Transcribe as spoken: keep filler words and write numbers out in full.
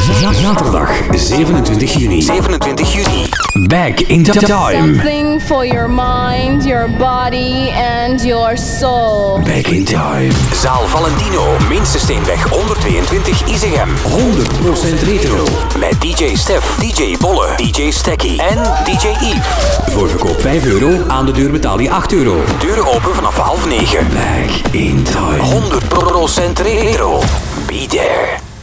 Zaterdag zevenentwintig juni. zevenentwintig juni. Back in time. Something for your mind, your body and your soul. Back in time. Zaal Valentino, Minstesteenweg honderdtweeëntwintig Isegem. honderd procent retro. Met D J Stef, D J Bolle, D J Stekkie en D J Yves. Voor verkoop vijf euro, aan de deur betaal je acht euro. Deuren open vanaf half negen. Back in time. honderd procent retro. Be there.